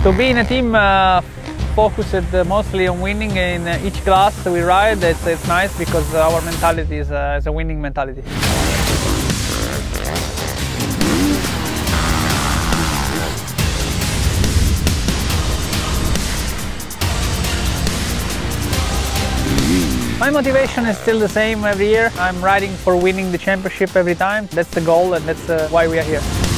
To be in a team focused mostly on winning in each class we ride, it's nice because our mentality is a winning mentality. My motivation is still the same every year. I'm riding for winning the championship every time. That's the goal and that's why we are here.